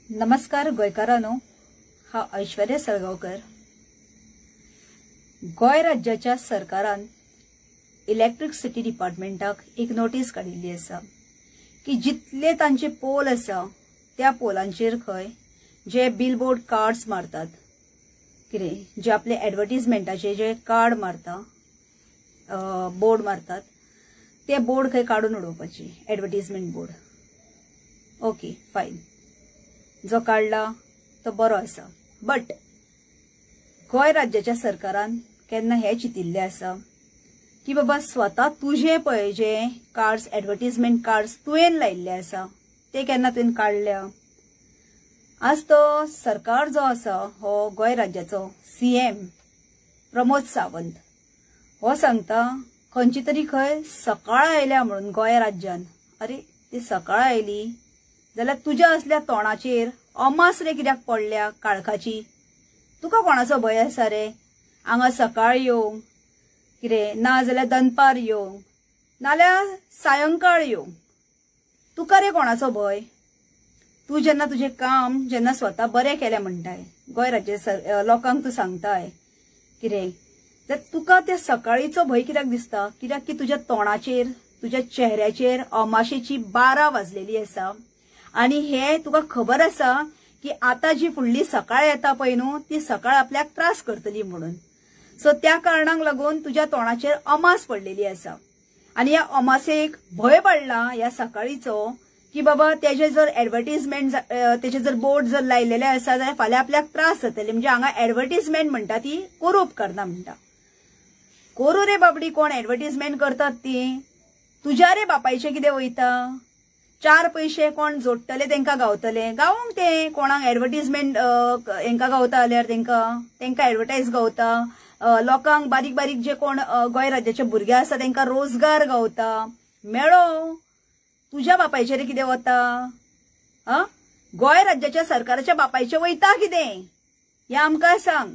नमस्कार गोयकारांनो, हा ऐश्वर्या सळगावकर। गोय राज्याच्या सरकारान इलेक्ट्रिसिटी डिपार्टमेंटाक एक नोटीस काडिल्ली आसा की जितले तांचे पोल आसा त्या पोलांचेर खंय जे बिलबोर्ड कार्ड्स मारतात, कितें जे आपले एडवर्टिजमेंटाचे जे कार्ड मारता, बोर्ड मारतात, ते बोर्ड खंय काडून उडोवपाचे, एडवर्टिजमेंट बोर्ड। ओके फायन, जो काढला तो बरो आसा। बट गोय राज्याच्या सरकारान केन्ना हे चितिल्ले आसा की बाबा स्वता तुझे पळय जे कार्ड्स, एडवर्टिजमेंट कार्ड्स तुवें लायिल्ले आसा ते केन्ना तुवें काढल्या? आज तो सरकार जो आसा हो गोय राज्याचो सीएम प्रमोद सावंत हो सांगता खंयची तरी खंय सकाळ आयल्या म्हणून गोय राज्यान। अरे ती सकाळ आयली जाल्यार तुज्या असल्या तोंडाचेर अमास रे कित्याक पडल्या काळखाची? तुका कोणाचो भंय आसा रे? हांगा सकाळ येवंक कितें ना जाल्यार दनपार येवंक नाल्यार सायंकाळ येवंक, तुका रे कोणाचो भंय? तू जेन्ना तुझे काम जेन्ना स्वता बरें केलें म्हणटाय, गोय राज्य लोकांक तू सांगताय कितें, तर तुका त्या सकाळीचो भंय कित्याक दिसता? कित्याक की तुज्या तोंडाचेर, तुज्या चेहऱ्याचेर अमाशेची 12 वाजलेली आसा आणि हे तुका खबर आसा की आता जी फुडली सकाळ येता पळय न्हू, ती सकाळ आपल्याक त्रास करतली म्हणून। सो त्या कारणाक लागून तुज्या तोंडाचेर अमास पडलेली आसा आणि या अमासेक भंय पडला या सकाळीचो की बाबा तेजे जर एडवर्टिजमेंट, तेजे जर बोर्ड जर लायलेले आसा जाल्यार फाल्यां आपल्याक त्रास जातले। म्हणजे हांगा एडवर्टिजमेंट म्हणटा ती कोरू उपकारना म्हणटा। कोरू रे बाबडी कोण एडवर्टिजमेंट करतात ती? तुज्या रे बापायचे कितें वयता? 4 पैसे कोण जोडटले तेंकां गावतले, गावंक ते कोणाक एडवर्टिजमेंट हेंकां गावता जाल्यार तेंकां एडवर्टायज गावता। लोकांक बारीक बारीक जे कोण गोय राज्याचे भुरगे आसा तेंकां रोजगार गावता, मेळो। तुज्या बापायचेर कितें वता? गोय राज्याच्या सरकाराच्या बापायचे वयता कितें हें आमकां सांग।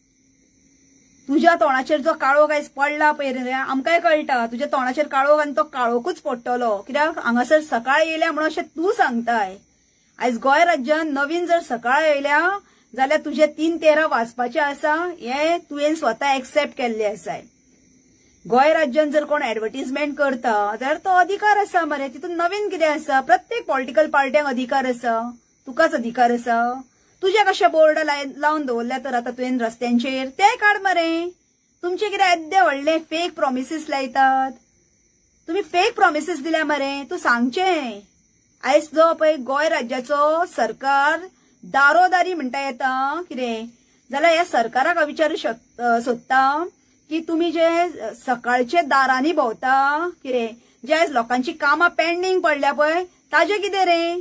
तुज्या तोंडाचेर जो काळोख आयज पडला पळय रे, आमकांय कळटा तुज्या तोंडाचेर काळोख आनी तो काळोखूच पडटलो, कित्याक हांगासर सकाळ येयल्या म्हणून अशें तूं सांगताय। आयज गोय राज्यान नवीन जर सकाळ येयल्या जाल्यार तुजे 3:13 वाजपाचे आसा, हे तुवें स्वता एक्सेप्ट केल्ले आसाय। गोय राज्यान जर कोण एडवर्टिजमेंट करता जाल्यार तो अधिकार आसा मरे, तितून नवीन कितें आसा? प्रत्येक पॉलिटिकल पार्ट्यांक अधिकार आसा, तुकाच अधिकार आसा। तुझे कशे बोर्ड लावून दवरल्या तर आता तुवें रस्त्यांचेर ते काड मरे। तुमचे कितें येद्दे व्हडले फेक प्रॉमिसीस लायतात, तुम्ही फेक प्रॉमिसीस दिल्या मरे। तू सांगचें आयज जो पळय गोय राज्याचो सरकार दारोदारी म्हणटा येता कितें जाल्यार ह्या सरकाराक हांव विचारूं सोदता की तुम्ही जे सकाळचे दारांनी भोंवता कितें, जे आयज लोकांची कामां पेंडिंग पडल्या पळय ताजे कितें रे?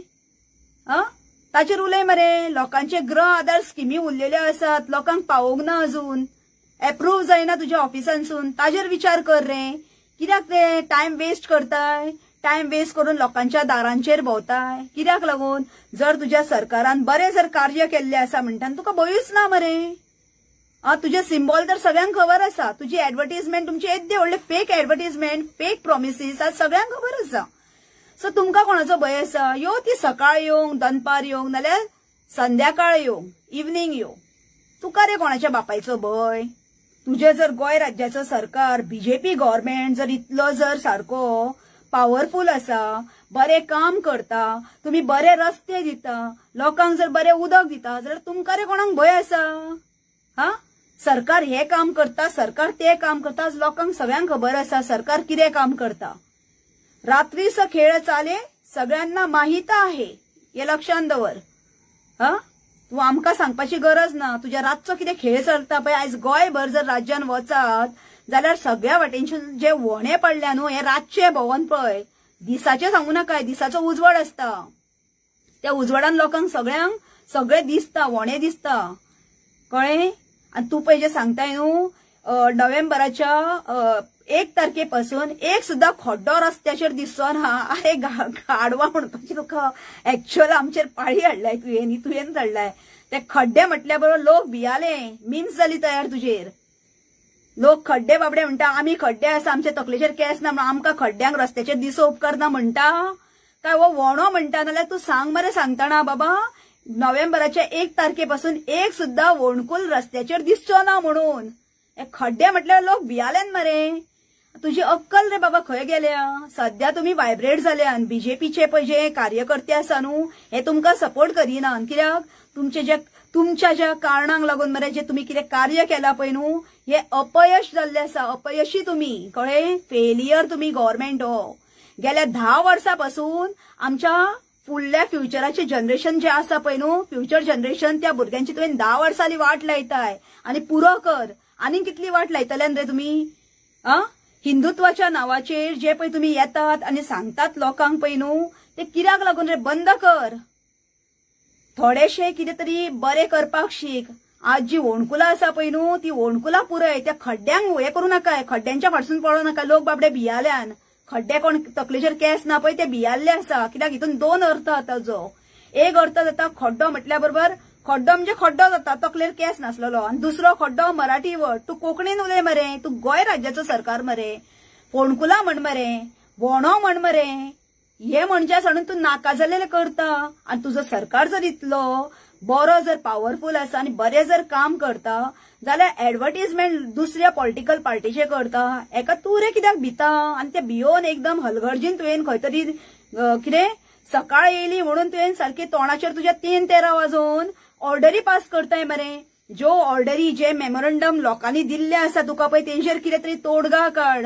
ताचेर उलय मरे। लोकांचे गृह आधार स्किमी उरलेल्यो आसात, लोकांक पावोंक ना अजून, एप्रूव्ह जायना तुज्या ऑफिसांसून, ताजेर विचार कर रे। कित्याक ते टायम वेस्ट करताय? टायम वेस्ट करून लोकांच्या दारांचेर भोंवताय कित्याक लागून? जर तुज्या सरकारान बरें जर कार्य केल्लें आसा म्हणटा तुका भंयूच ना मरे। तुझे सिम्बॉल तर सगळ्यांक खबर आसा, तुजी एडवर्टिजमेंट, तुमचे येद्दे व्हडले फेक एडवर्टिजमेंट, फेक प्रॉमिसीस आज सगळ्यांक खबर आसा। सो तुमकां कोणाचो भंय आसा? यो ती सकाळ येवंक, दनपार येवंक नाल्यार संध्याकाळ येवंक, इवनिंग येवंक, तुका रे कोणाच्या बापायचो भंय? तुझे जर गोय राज्याचो सरकार, बीजेपी गव्हर्नमेंट जर इतलो जर सारको पॉवरफुल आसा, बरे काम करता, तुम्ही बरे रस्ते दिता, लोकांक जर बरे उदक दिता जाल्यार तुमकां रे कोणाक भंय आसा? सरकार हे काम करता, सरकार ते काम करता, आज लोकांक सगळ्यांक खबर आसा सरकार कितें काम करता। रात्रीचा खेळ चाले सगळ्यांना माहित आहे, हे लक्षात दवर। तू आमकां सांगपाची गरज ना तुज्या रातचो कितें खेळ चलता पळय। आयज गोंयभर जर राज्यान वचात जाल्यार सगळ्या वाटेनच्यान जे व्होणे पडल्या न्हू, हे रातचे भोंवन पळय, दिसाचे सांगू नाकाय, दिसाचो उजवाड आसता, त्या उजवाडान लोकांक सगळ्यांक सगळे दिसता, व्होणे दिसता, कळ्ळें? आणि तू पळय जे सांगताय न्हू, नोव्हेंबराच्या 1 तारखेपासून एक सुद्धा खड्डो रस्त्याचेर दिसचो ना। अरे गाडवा म्हणपाची तुका ऍक्च्युअल आमचेर पाळी हाडलाय तुवें हाडलाय। ते खड्डे म्हटल्या बरोबर लोक भियाले, मिम्स जाली तयार तुजेर। लोक खड्डे बाबडे म्हणटा, आमी खड्डे आसा, आमच्या तकलेचेर केस ना म्हणून आमकां खड्ड्यांक रस्त्याचेर दिसो उपकारना म्हणटा काय? वो व्होणो म्हणटा नाल्यार तू सांग मरे सांगतना बाबा नोव्हेंबराच्या 1 तारखेपासून एक सुद्धा वोणकुल रस्त्याचेर दिसचो ना म्हणून हे खड्डे म्हटल्यार लोक भियाले मरे. तुझी अक्कल रे बाबा खंय गेल्या. सध्या तुम्ही व्हायब्रेट जाल्यान बीजेपीचे पळय जे कार्यकर्ते आसा न्हू हे तुमकां सपोर्ट करिना. कित्याक तुमच्या ज्या कारणांक लागून मरे जे तुम्ही कितें कार्य केला पळय न्हू हे अपयश जाल्ले आसा. अपयशी तुम्ही कळ्ळें. फेलियर तुम्ही गव्हर्नमेंट हो. गेल्या 10 वर्सांपासून आमच्या फुडल्या फ्युचराचे जनरेशन जे आसा पळय न्हू फ्युचर जनरेशन त्या भुरग्यांची तुवें 10 वर्सांनी वाट लायताय आनी पुरो कर. आनी कितली वाट लायतल्यान रे तुम्ही. हिंदुत्वाच्या नावाचेर जे पळय तुम्ही येतात आनी सांगतात लोकांक पळय न्हू ते कित्याक लागून रे बंद कर. थोडेशे कितें तरी बरें करपाक शीक. आज जी वोणकुला आसा पळय न्हू ती वोणकुला पुरय. त्या खड्ड्यांक हे करू नाका. खड्ड्यांच्या फाटसून पडो नाका. लोक बाबडे भियाल्यान. खड्डे कोण तकलेचेर केस ना पळय ते भियाल्ले आसा. कित्याक हितून 2 अर्थ आतां जो एक अर्थ जाता खड्डो म्हटल्या बरोबर खड्डो म्हणजे खड्डो जाता तकलेर केस नासलेलो आनी दुसरो खड्डो मराठी वर्ड. तू कोंकणीन उलय मरे. तू गोंय राज्याचो सरकार मरे. फोणकुला म्हण मरे. वोणो म्हण मरे. हे म्हणजे म्हणून तू नाका जाल्लेले करता. आनी तुजो सरकार जर इतलो बरो जर पॉवरफुल आसा आनी बरें जर काम करता जाल्यार एडवर्टिजमेंट दुसऱ्या पॉलिटिकल पार्टीचे करता. एका तू रे कित्याक भिता. आनी ते भियोन एकदम हलगर्जीन तुवें खंय तरी कितें सकाळ येयली म्हणून तुवें सारखे तोंडाचेर तुज्या 3-13 वाजोवन ऑर्डरी पास करताय मरे. ज्यो ऑर्डरी जे मेमोरंडम लोकांनी दिल्ले आसा तुका पळय तेंचेर कितें तरी तोडगा काड.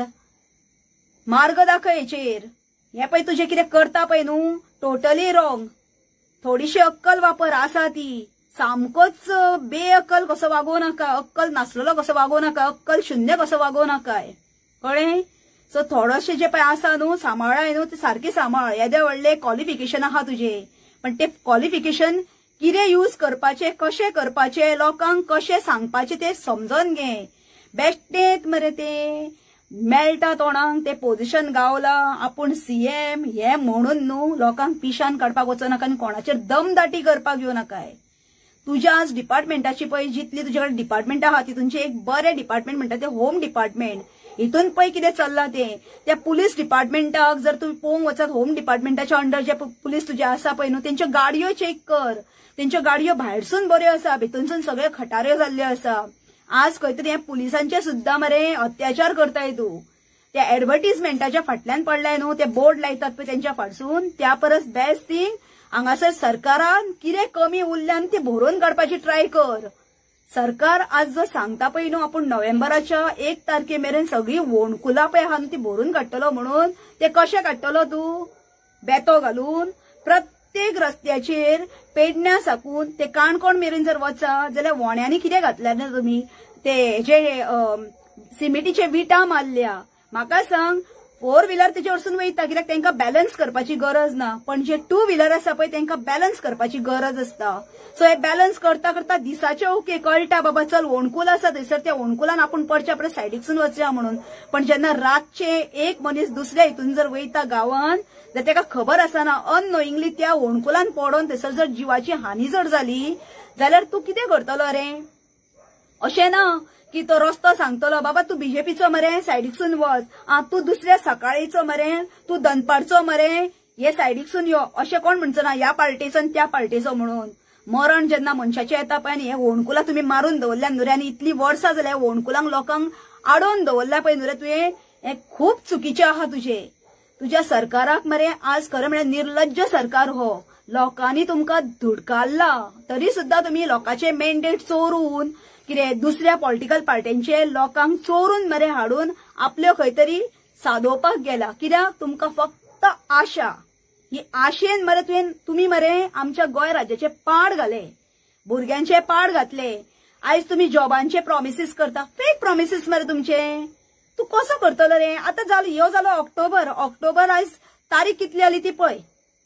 मार्ग दाखय हेचेर. हे पळय तुजें कितें करता पळय न्हू टोटली रॉंग. थोडीशी अक्कल वापर आसा ती. सामकोच बेअक्कल कसो वागोवं नाका. अक्कल नासलेलो कसो वागोवं नाका. अक्कल शुन्य कसो वागोवं नाकाय. कळ्ळें. सो थोडेशे जे पळय आसा न्हू सांबाळाय न्हू ते सारखे सांबाळ. येदे व्हडले क्वॉलिफिकेशन आहा तुजे पण ते क्वॉलिफिकेशन कितें यूज करपाचे कशें करपाचे लोकांक कशें सांगपाचे ते समजून घे. बेश्टेत मरे ते मेळटा तोंडाक ते पोझिशन गावला आपूण सीएम हे म्हणून न्हू लोकांक पिशान काडपाक वचो नाका आनी कोणाचेर दमदाटी करपाक येवं नाकाय. तुज्या आज डिपार्टमेंटाची पळय जितली तुजे कडेन डिपार्टमेंट आहा तितूनचे एक बरें डिपार्टमेंट म्हणटा ते होम डिपार्टमेंट. हितून पळय कितें चल्लां ते. त्या पुलीस डिपार्टमेंटाक जर तुम्ही पळोवंक वचत होम डिपार्टमेंटाच्या अंडर जे पुलीस तुजे आसा पळय न्हू तेंच्यो गाडयो चेक कर. तेंच्यो गाडयो भायरसून बऱ्यो आसा भितूनसून सगळे खटाऱ्यो जाल्ल्यो आसा. आज खंय तरी हे पुलिसांचे सुद्धा मरे अत्याचार करताय तू. त्या एडवर्टिजमेंटाच्या फाटल्यान पडलाय न्हू ते बोर्ड लायतात पळय तेंच्या फाटसून त्या परस बेस्ट थिंग हांगासर सरकारान कितें कमी उरल्यान ते भरून काडपाची ट्राय कर. सरकार आज जो सांगता पळय न्हू आपूण नोव्हेंबराच्या 1 तारखे मेरेन सगळी वोणकुला पळय आहा न्हू ती भरून काडटलो म्हणून ते कशें काडटलो तू. बेतो घालून प्रत्येक रस्त्याचेर पेडण्या साकून ते काणकोण मेरेन जर वचा जाल्यार वोण्यांनी कितें घातल्या ना तुमी ते जे सिमेंटीचे विटा मारल्या. म्हाका सांग 4 व्हिलर तेचे वरसून वयता कित्याक तांकां बॅलन्स करपाची गरज ना पण जे 2 व्हिलर आसा पळय तांकां बॅलन्स करपाची गरज आसता. सो हे बॅलन्स करता करता दिसाचे ओके कळटा बाबा चल वोणकुल आसा थंयसर त्या वोणकुलान आपूण पडचे आपल्या सायडीकसून वचया म्हणून. पण जेन्ना रातचे एक मनीस दुसऱ्या हितून जर वयता गांवांत जाल्यार ताका खबर आसना अननोइंगली त्या वोणकुलान पडोन थंयसर जर जिवाची हानी जर जाली जाल्यार तूं कितें करतलो रे. अशें ना की तो रस्तो सांगतलो बाबा तू बीजेपीचो मरे सायडीकसून वच. तू दुसऱ्या सकाळीचो मरे तू दनपारचो मरे हे सायडीकसून यो अशें कोण म्हणचो ना ह्या पार्टीचो आनी त्या पार्टीचो म्हणून. मरण जेन्ना मनशाचें येता पळय हे वोणकुला तुमी मारून दवरल्या न्हू रे आनी इतली वर्सां जाल्या वोणकुलांक लोकांक आडोवन दवरल्या पळय न्हू रे तुवें हें खूब चुकीचें आहा तुजें. तुज्या सरकाराक मरे आज खरें म्हळ्यार निर्लज्ज सरकार हो. लोकांनी तुमकां धुडकारला तरी सुद्दां तुमी लोकांचे मॅन्डेट चोरून कितें दुसऱ्या पॉलिटिकल पार्ट्यांचे लोकांक चोरून मरे हाडून आपल्यो खंय तरी सादोवपाक गेला. कित्याक तुमकां फक्त आशा. ही आशेन मरे तुमी मरे आमच्या गोंय राज्याचे पाड घाले. भुरग्यांचे पाड घातले. आयज तुमी जॉबांचे प्रॉमिसीस करता फेक प्रॉमिसीस मरे तुमचे. तू कसो करतलो रे. आतां जालो ह्यो जालो ऑक्टोबर आयज तारीख कितली जाली ती पळय.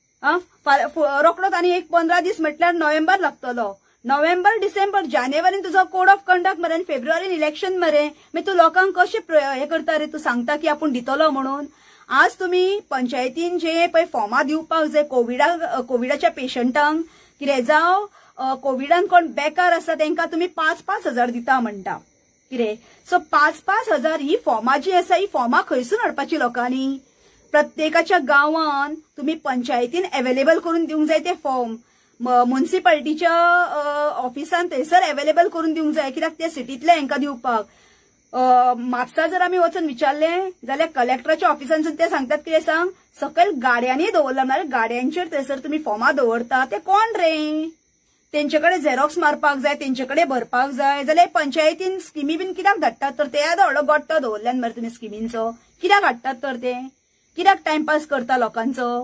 रोखडोच आनी एक 15 दीस म्हटल्यार नोव्हेंबर लागतलो. नोव्हेंबर डिसेंबर जानेवारीन तुजो कोड ऑफ कंडक्ट मरे फेब्रुवारीन इलेक्शन मरे. मागीर तू लोकांक कशें हे करता रे. तू सांगता की आपूण दितलो म्हणून. आज तुम्ही पंचायतीन जे पळय फॉर्मां दिवपाक जाय कोविडाच्या पेशंटांक कितें जावं कोविडान कोण बेकार आसा तांकां तुमी 5-5 हजार दिता म्हणटा कितें. सो 5-5 हजार ही फॉर्मां जी आसा ही फॉर्मां खंयसून हाडपाची लोकांनी. प्रत्येकाच्या गांवांत तुम्ही पंचायतीन अवेलेबल करून दिवंक जाय ते फॉर्म. म्युनिसिपालिटीच्या ऑफिसान थंयसर अवेलेबल करून दिवंक जाय, कित्याक ते सिटीतले हांकां दिवपाक. म्हापसा जर आमी वचून विचारलें जाल्यार कलेक्टराच्या ऑफिसांसून ते सांगतात कितें सांग, सकयल गाड्यांनी दवरला म्हणल्यार गाड्यांचेर थंयसर तुमी फॉर्मां दवरता ते कोण रे, तेंचे कडेन झेरॉक्स मारपाक जाय, तेंचे कडेन भरपाक जाय जाल्यार पंचायतीन स्किमी बीन कित्याक धाडटात तर ते आतां व्हडलो गोट्टो दवरल्यान मरे तुमी स्किमींचो, कित्याक हाडटात तर ते, कित्याक टायमपास करता लोकांचो.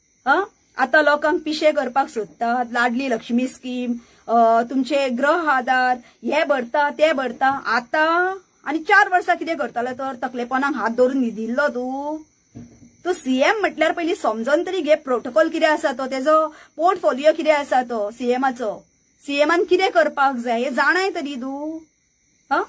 आता लोकांक पिशे करपाक सोदतात, लाडली लक्ष्मी स्कीम, तुमचे ग्रह आधार हे भरता ते भरता. आता आनी 4 वर्सां कितें करतालो तर तकलेपणाक हात धरून न्हिदिल्लो तूं सीएम म्हटल्यार पयलीं समजून तरी घे प्रोटोकॉल कितें आसा तो, तेजो पोर्टफोलियो कितें आसा तो सीएमाचो, सीएमान कितें करपाक जाय हे जाणाय तरी तूं.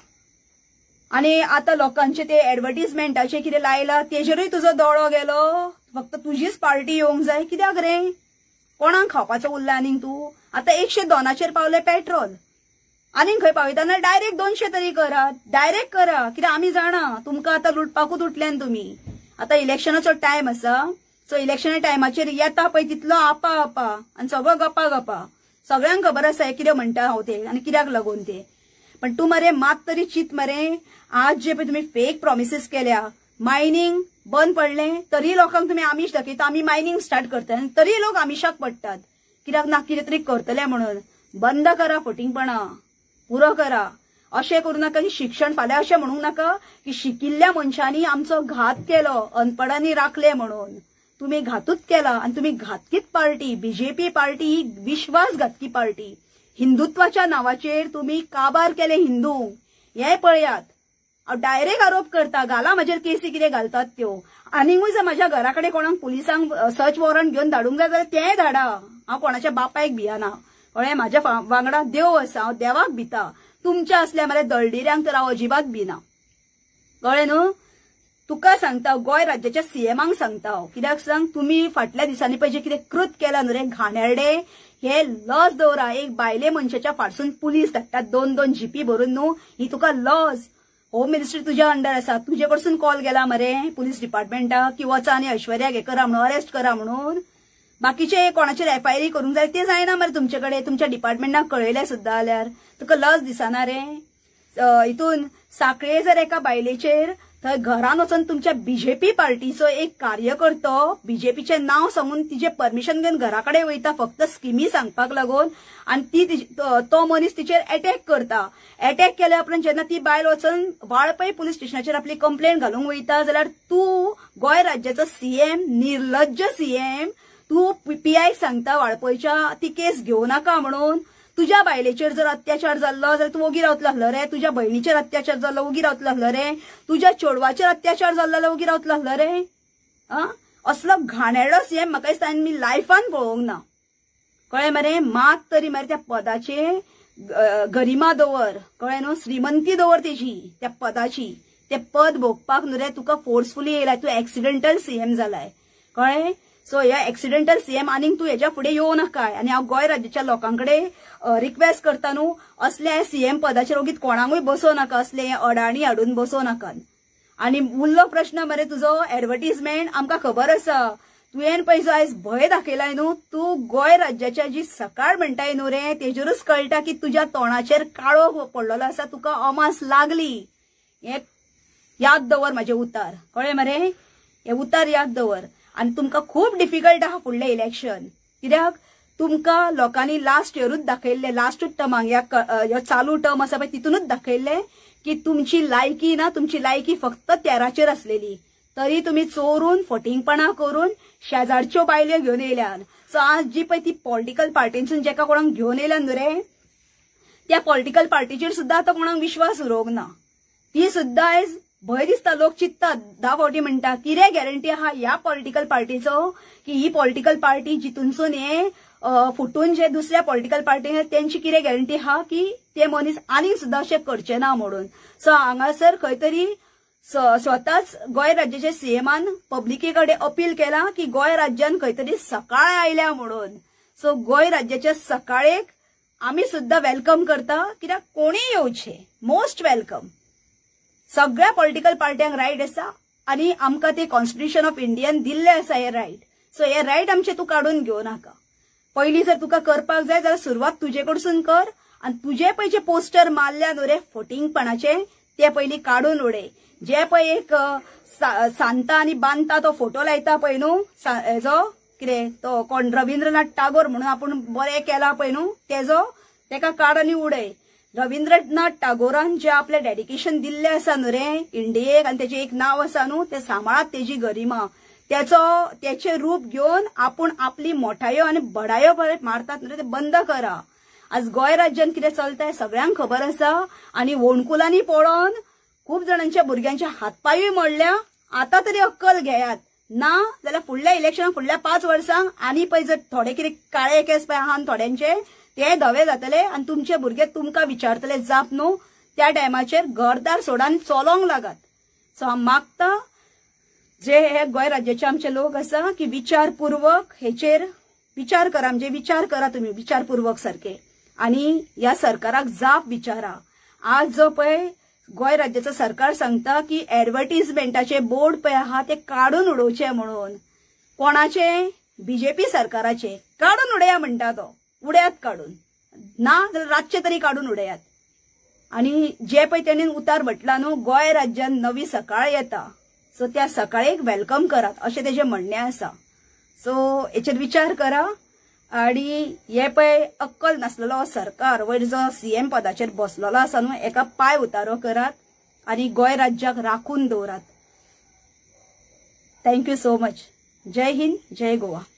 आनी आता लोकांचे ते एडवर्टिजमेंटाचे कितें लायला तेजेरूय तुजो दोळो गेलो, फक्त तुजीच पार्टी येवंक जाय, कित्याक रे, कोणाक खावपाचो उरला आनीक तूं. आता 102 पावले पेट्रोल, आनीक खंय पावयतना डायरेक्ट 200 तरी करात, डायरेक्ट करा, कित्याक आमी जाणा तुमकां आतां लुटपाकूच उठल्यान तुमी. आता इलेक्शनाचो टायम आसा, सो इलेक्शना टायमाचेर येता पळय तितलो आपा आनी सगळो गप्पा सगळ्यांक खबर आसा कितें म्हणटा हांव ते आनी कित्याक लागून ते. पण तूं मरे मात तरी चित मरे, आज जे पळय तुमी फेक प्रॉमिसीस केल्या, मायनिंग बंद पडलें तरी लोकांक तुमी आमिश दाखयता आमी मायनिंग स्टार्ट करता, तरी लोक आमिशाक पडटात, कित्याक ना कितें तरी करतले म्हणून. बंद करा फटिंगपणा, पुरो करा. अशें करूं नाका की शिक्षण फाल्यां अशें म्हणूंक नाका की शिकिल्ल्या मनशांनी आमचो घात केलो, अनपडांनी राखले म्हणून. तुमी घातूच केला आनी तुमी घातकीच पार्टी. बीजेपी पार्टी ही विश्वासघातकी पार्टी. हिंदुत्वाच्या नावाचेर तुमी काबार केले हिंदूंक, हे पळयात. हांव डायरेक्ट आरोप करता, घाला म्हाजेर केसी कितें घालतात त्यो. आनीकूय जर म्हाज्या घरा कडेन कोणाक पुलिसांक सर्च वॉरंट घेवन धाडूंक जाय जाल्यार तेंय धाडा, हांव कोणाच्या बापायक भियाना. कळ्ळें, म्हाज्या वांगडा देव आसा, हांव देवाक भिता. तुमच्या असल्या मरे दळदिऱ्यांक तर हांव अजिबात भिना. कळ्ळें न्हू. तुका सांगता, गोंय राज्याच्या सीएमांक सांगता हांव, कित्याक सांग, तुमी फाटल्या दिसांनी पळय जे कितें कृत केला न्हू रे घाणेरडे, हे लॉस दवरा. एक बायले मनशाच्या फाटसून पुलीस धाडटात 2-2 जीपी भरून न्हू, ही तुका लॉस. होम मिनिस्ट्री तुज्या अंडर आसा, तुजे कडसून कॉल गेला मरे पुलीस डिपार्टमेंटाक की वचा आनी ऐश्वर्याक हे करा म्हणून, अरेस्ट करा म्हणून. बाकीचे कोणाचेर एफआयआर करूंक जाय ते जायना मरे तुमचे कडेन, तुमच्या डिपार्टमेंटाक कळयले सुद्दां जाल्यार तुका लज दिसना रे. हितून साखळे जर एका बायलेचेर थंय घरान वचून तुमच्या बीजेपी पार्टीचो एक कार्यकर्तो बीजेपीचे नाव सांगून तिचे परमिशन घेवन घरा कडेन वयता फक्त स्किमी सांगपाक लागून, आनी तो मनीस तिचेर अटॅक करता. अटॅक केल्या उपरांत जेन्ना ती बायल वचून वाळपय पुलीस स्टेशनाचेर आपली कंप्लेंट घालूंक वयता जाल्यार तूं गोंय राज्याचो सीएम, निर्लज्ज सीएम, तूं पीआय सांगता वाळपयच्या ती केस घेवं नाका म्हणून. तुझ्या बायलेचेर जर अत्याचार जाल्लो जाल्यार तूं वोगी रावतलो आसलो रे, तुझ्या बहिणीचेर अत्याचार जाल्लो वोगी रावतलो आसलो रे, तुझ्या चेडवाचेर अत्याचार जाल्लो वोगी रावतलो आसलो रे. असलो घाणेरडो सीएम म्हाका दिसता मी लायफान पळोवंक ना. कळ्ळें मरे. मात तरी मरे त्या पदाचे गरिमा दवर, कळ्ळें न्हू, श्रीमंती दवर तेजी त्या पदाची. ते पद भोगपाक न्हू रे तुका फोर्सफुली येयलाय, तूं एक्सिडेंटल सीएम जालाय. कळ्ळें. सो ह्या एक्सिडेंटल सीएम आनीक तूं हेच्या फुडें येवं नाकाय. आनी हांव गोंय राज्याच्या लोकांकडे रिक्वेस्ट करता न्हू, असले सीएम पदाचेर ओगीत कोणाकूय बसोव नाका, असले अडाणी हाडून बसोव नाकात. आनी उरलो प्रश्न मरे तुजो एडवर्टिजमेंट, आमकां खबर आसा तुवें पळय जो आयज भंय दाखयलाय न्हू, तूं गोंय राज्याच्या जी सकाळ म्हणटाय न्हू रे तेजेरूच कळटा की तुज्या तोंडाचेर काळो पडलेलो आसा, तुका अमास लागली. हे याद दवर म्हाजे उतार. कळ्ळें मरे. हे उतार याद दवर. आनी तुमकां खूब डिफिकल्ट आहा फुडलें इलेक्शन, कित्याक तुमकां लोकांनी लास्ट इयरूच दाखयल्लें, लास्ट टर्माक ह्या चालू टर्म आसा पळय तितूनच दाखयल्लें की तुमची लायकी ना, तुमची लायकी फक्त 13चेर आसलेली, तरी तुमी चोरून फटिंगपणा करून शेजारच्यो बायल्यो घेवन येयल्यान. सो आज जी पळय ती पॉलिटिकल पार्टींसून जेका कोणाक घेवन येयल्यान न्हू रे, त्या पॉलिटिकल पार्टीचेर सुद्दां आतां कोणाक विश्वास उरोवंक ना. ती सुद्दां आयज भंय दिसता, लोक चित्तात 10 फावटी म्हणटा कितें गॅरंटी आहा ह्या पॉलिटिकल पार्टीचो की ही पॉलिटिकल पार्टी जितूनसून हे फुटून जे दुसऱ्या पॉलिटिकल पार्टी त्यांची कितें गॅरंटी आहा की ते मनीस आनीक सुद्दां अशें करचे ना म्हणून. सो हांगासर खंय तरी स्वताच गोंय राज्याच्या सीएमान पब्लिके कडेन अपील केला की गोंय राज्यान खंय तरी सकाळ आयल्या म्हणून. सो गोंय राज्याच्या सकाळेक आमी सुद्दां वेलकम करता, कित्याक कोणीय येवचे, मोस्ट वेलकम. सगळ्या पॉलिटिकल पार्ट्यांक रायट आसा आनी आमकां ते कॉन्स्टिट्यूशन ऑफ इंडियान दिल्ले आसा हे रायट. सो हे रायट आमचे तूं काडून घेवं नाका. पहिली जर तुका करपाक जाय जाल्यार सुरवात तुजे कडसून कर आणि तुजे पळय जे पोस्टर मारल्या न्हू रे फोटिंगपणाचे ते पयली काढून उडय. जे पळय एक सांता आणि बांदता तो फोटो लायता पळय न्हू हेजो कितें तो कोण रवींद्रनाथ टागोर म्हणून आपण बरें केला पळय न्हू तेका काड आनी उडय. रवींद्रनाथ टागोरान जे आपले डेडिकेशन दिल्ले आसा न्हू रे इंडियेक आनी तेजे एक नाव आसा न्हू ते सांबाळात तेजी गरिमा त्याचे रूप घेवन आपण आपली मोठायो आणि बडायो मारतात न्हू ते बंद करा. आज गोंय राज्यात कितें चलता सगळ्यांक खबर आसा आणि होणकुलांनी पळोवन खूप जणांच्या भुरग्यांचे हातपायूय मोडल्या. आता तरी अक्कल घेयात ना जाल्यार फुडल्या इलेक्शनाक फुडल्या 5 वर्सांक आनी पळय जर थोडे कितें काळे केस पळय आहा थोड्यांचे ते धवे जातले आणि तुमचे भुरगे तुमकां विचारतले जाप न्हू त्या टायमाचेर घरदार सोडान चलोंक लागात. सो हांव मागता जे हे गोंय राज्याचे आमचे लोक आसा की विचारपूर्वक हेचेर विचार करा. म्हणजे विचार करा तुम्ही विचारपूर्वक सारखे आणि या सरकाराक जाप विचारा. आज जो पळय गोंय राज्याचं सरकार सांगता की ऍडव्हर्टिजमेंटाचे बोर्ड पळय आहा ते काढून उडोवचे म्हणून. कोणाचे? बीजेपी सरकाराचे. काढून उडया म्हणटा तो. उडयात काढून ना जाल्यार रातचे तरी काढून उडयात. आणि जे पळय तेणेन उतार म्हटला न्हू गोंय राज्यात नवी सकाळ येता सो त्या सकाळीक वेलकम करात अशें तेजें म्हणणें आसा. सो हेचेर विचार करा आणि हे पळय अक्कल नासलेलो सरकार वयर जो सीएम पदाचेर बसलेलो आसा न्हू एका पाय उतारो करात आणि गोंय राज्याक राखून दवरात. Thank you so much. जय हिंद जय गोवा.